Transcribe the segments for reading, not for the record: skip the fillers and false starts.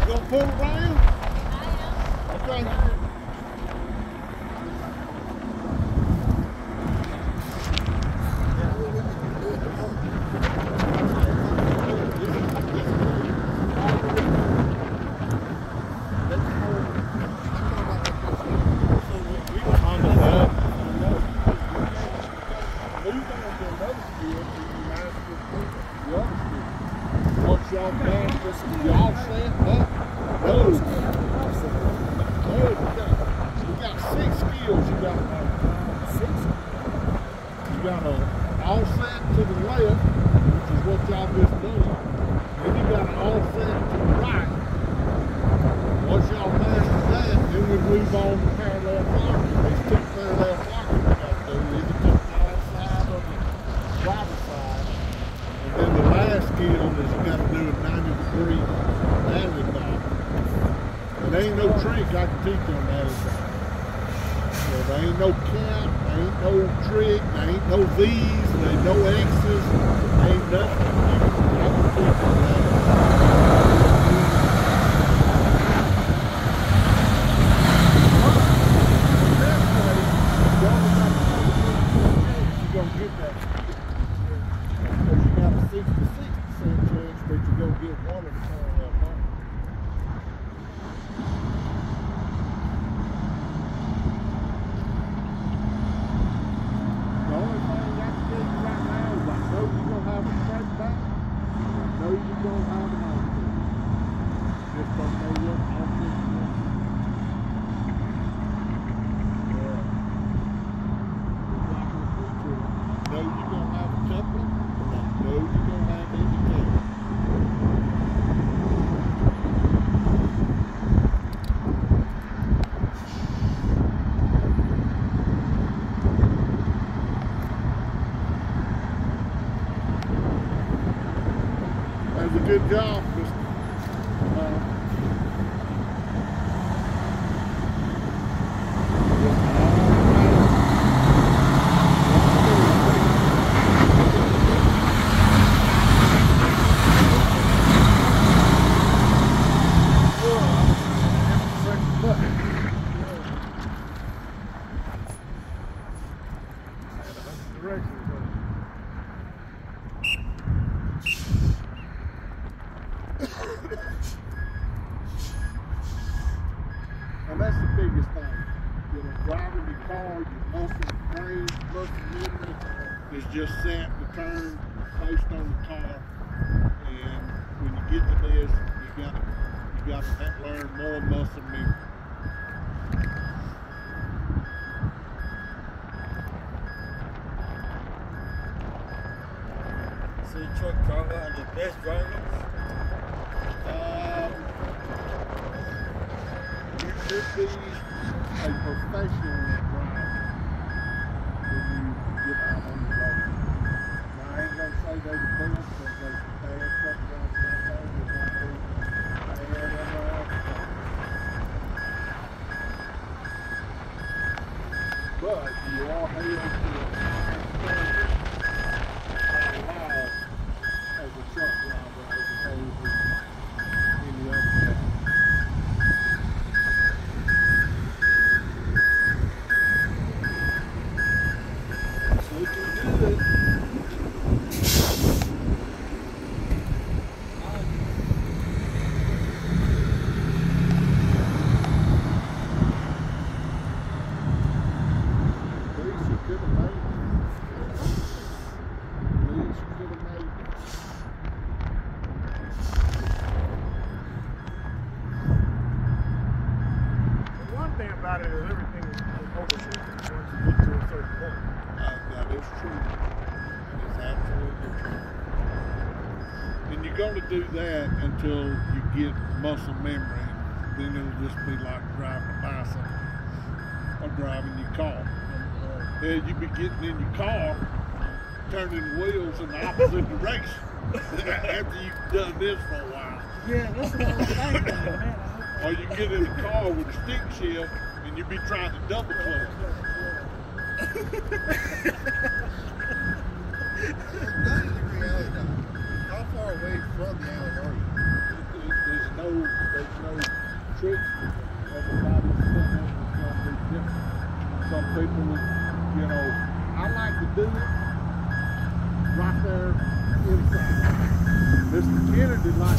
gonna pull around? Okay. Once y'all master y'all set up, those you got 6 skills you got to know. 6. You got to offset to the left, which is what y'all just done. Then you got to offset to the right. Once y'all master that, then we move on to parallel blocking. There's 2 parallel blocking we got to do, either to the left side or the right side. And then the last skill is you got to do a 90-degree alley block. And there ain't no trick I can teach on that. So there ain't no count, there ain't no trick, there ain't no V's, there ain't no X's, there ain't nothing. I can teach on that. You're gonna get that. Because you got a 66% chance that you're gonna get one of the parallel blocks. The only thing I can tell you right now is I know you're going to have a straight back. I know you're going to have an offset. Just don't know what offset you're going to have. Yeah. Just like with feature, I know you're going to have a couple, and I know you're going to have indicators. That's a good job, Mr. And that's the biggest thing. You know, driving your car, your muscle brain, muscle memory is just set to turn based on the car. And when you get to this, you gotta learn more muscle memory. So you truck driver and the best drivers? You should be a professional at driving when you get out on the road. Now, I ain't gonna say they're the best, because there's some bad truck drivers out there that don't do bad enough. But you are held to a higher standard as a truck driver as opposed to any other job. About it is everything is overshooting once you get to a certain point. That is true. That is absolutely true. And you're going to do that until you get muscle memory. Then it'll just be like driving a bicycle or driving your car. And you be getting in your car, turning wheels in the opposite direction after you've done this for a while. Yeah, that's what I was thinking, man. Or you get in the car with a stick shift and you be trying to double clutch. How far away from the alley are you? There's no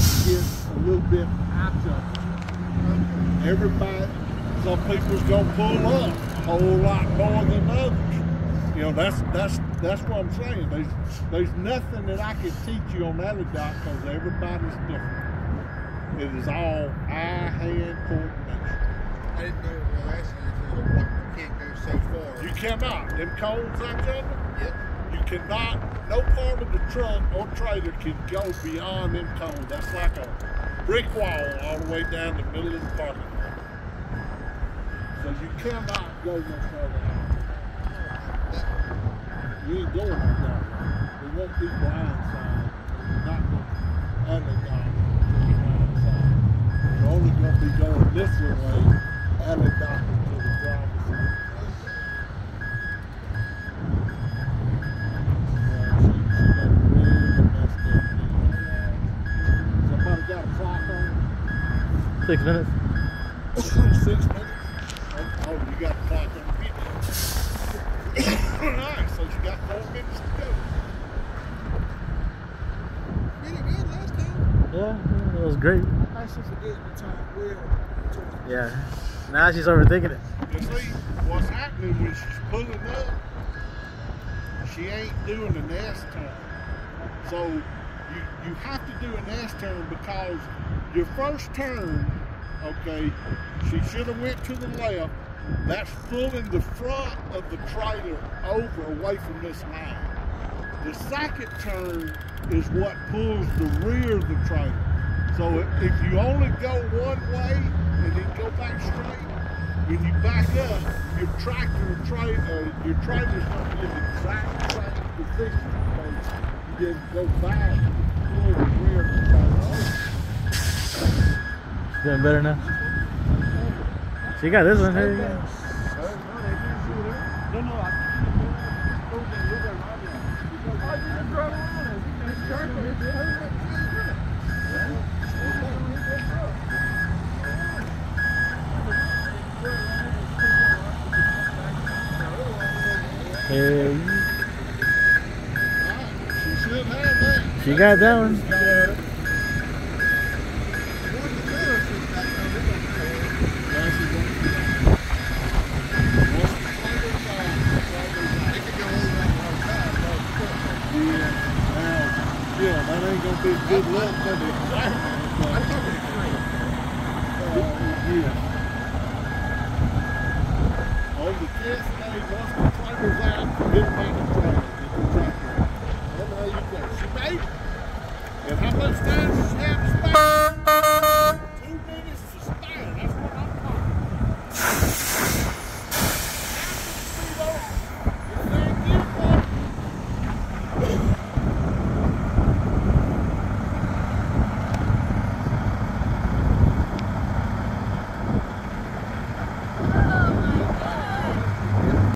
get a little bit out of it. Everybody, some people's gonna pull up a whole lot more than others. You know, that's what I'm saying. There's nothing that I can teach you on alley dock because everybody's different. It is all eye-hand coordination. I didn't know the last year you can't go so far. You cannot. Them cones I covered, Yep. you cannot, no part of the truck or trailer can go beyond them cones. That's like a brick wall all the way down the middle of the parking lot. So you cannot go no further out. You ain't going that way. We won't be blindside, not the other dock. You're only going to be going this way, alley dock to the driver's side. She got really messed up. Somebody got a clock on? 6 minutes. 6 minutes? Oh, you got a clock on the video. Alright, so you got 4 minutes to go. Really good last time. Yeah, it was great. I should forget the time. Yeah. Now she's overthinking it. You see, what's happening when she's pulling up, she ain't doing an S turn. So you have to do an S turn because your first turn, okay, she should have went to the left. That's pulling the front of the trailer over away from this line. The second turn is what pulls the rear of the trailer. So if you only go one way and then go back straight, when you back up, your tractor or your trailer's going to be in the exact same position. So you just go back and pull the rear of the trailer. She's doing better now. She got this one here. Yeah. Hey. She should have that. She got that one. Yeah, that ain't gonna be good luck for the